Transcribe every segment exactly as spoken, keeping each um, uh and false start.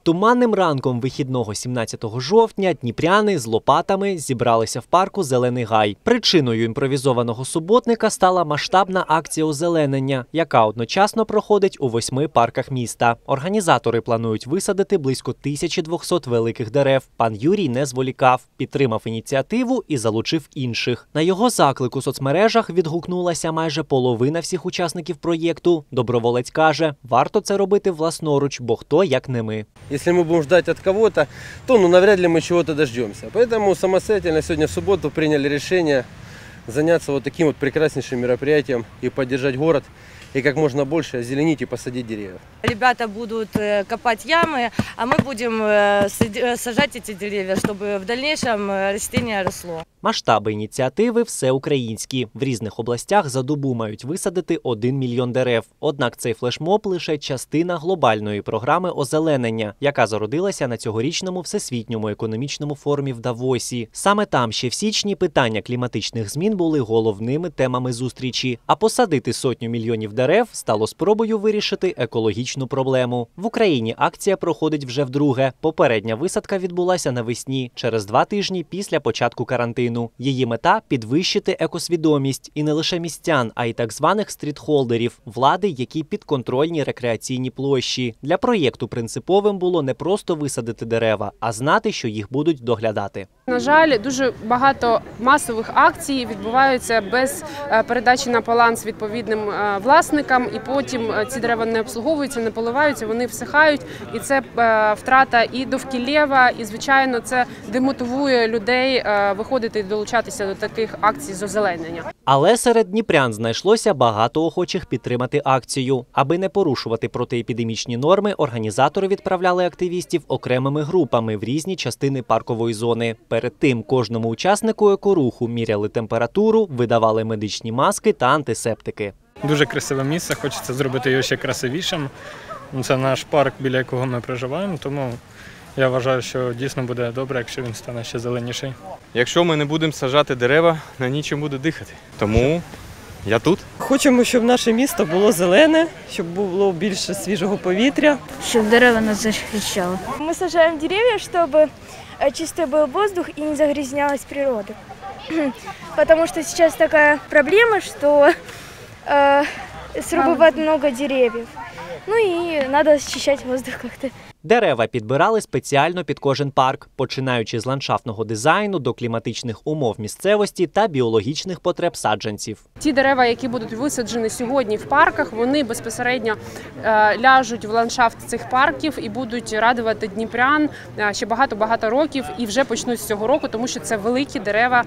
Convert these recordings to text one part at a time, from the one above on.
Туманним ранком вихідного сімнадцятого жовтня дніпряни з лопатами зібралися в парку «Зелений гай». Причиною імпровізованого суботника стала масштабна акція озеленення, яка одночасно проходить у восьми парках міста. Організатори планують висадити близько тисячі двохсот великих дерев. Пан Юрій не зволікав, підтримав ініціативу і залучив інших. На його заклик у соцмережах відгукнулася майже половина всіх учасників проєкту. Доброволець каже, варто це робити власноруч, бо хто як не ми. Если мы будем ждать от кого-то, то ну, навряд ли мы чего-то дождемся. Поэтому самостоятельно сегодня в субботу приняли решение заняться вот таким вот прекраснейшим мероприятием и поддержать город, и как можно больше озеленить и посадить деревьев. Ребята будут копать ямы, а мы будем сажать эти деревья, чтобы в дальнейшем растение росло. Масштаби ініціативи всеукраїнські. В різних областях за добу мають висадити один мільйон дерев. Однак цей флешмоб – лише частина глобальної програми озеленення, яка зародилася на цьогорічному Всесвітньому економічному форумі в Давосі. Саме там ще в січні питання кліматичних змін були головними темами зустрічі. А посадити сотню мільйонів дерев стало спробою вирішити екологічну проблему. В Україні акція проходить вже вдруге. Попередня висадка відбулася навесні, через два тижні після початку карантину. Її мета – підвищити екосвідомість і не лише містян, а й так званих стрітхолдерів – влади, які підконтрольні рекреаційні площі. Для проєкту принциповим було не просто висадити дерева, а знати, що їх будуть доглядати. На жаль, дуже багато масових акцій відбуваються без передачі на баланс відповідним власникам, і потім ці дерева не обслуговуються, не поливаються, вони всихають, і це втрата і довкіллєва, і, звичайно, це демотивує людей виходити і долучатися до таких акцій з озеленення. Але серед дніпрян знайшлося багато охочих підтримати акцію. Аби не порушувати протиепідемічні норми, організатори відправляли активістів окремими групами в різні частини паркової зони. Перед тим кожному учаснику екоруху міряли температуру, видавали медичні маски та антисептики. Дуже красиве місце, хочеться зробити його ще красивішим. Це наш парк, біля якого ми проживаємо, тому я вважаю, що дійсно буде добре, якщо він стане ще зеленіший. Якщо ми не будемо саджати дерева, на нічим буде дихати. Тому я тут. Хочемо, щоб наше місто було зелене, щоб було більше свіжого повітря. Щоб дерева нас захищали. Ми саджаємо дерева, щоб чистий був воздух і не загрязнялась природа. Тому що зараз така проблема, що э, срубувати багато деревів. Ну і треба очищати воздух як-то. Дерева підбирали спеціально під кожен парк, починаючи з ландшафтного дизайну до кліматичних умов місцевості та біологічних потреб саджанців. Ті дерева, які будуть висаджені сьогодні в парках, вони безпосередньо ляжуть в ландшафт цих парків і будуть радувати дніпрян ще багато-багато років, і вже почнуть з цього року, тому що це великі дерева,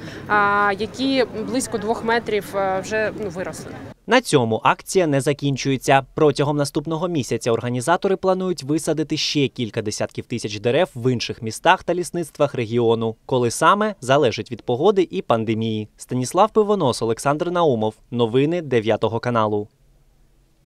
які близько двох метрів вже ну, виросли. На цьому акція не закінчується. Протягом наступного місяця організатори планують висадити ще кілька десятків тисяч дерев в інших містах та лісництвах регіону. Коли саме – залежить від погоди і пандемії. Станіслав Пивонос, Олександр Наумов. Новини дев'ятого каналу.